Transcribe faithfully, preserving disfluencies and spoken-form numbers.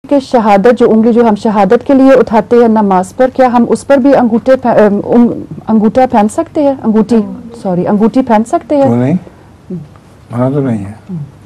कि शहादत जो उंगली जो हम शहादत के लिए उठाते हैं नमाज पर, क्या हम उस पर भी अंगूठे अंगूठा पहन सकते हैं? अंगूठी सॉरी अंगूठी पहन सकते हैं? नहीं, मना तो नहीं है।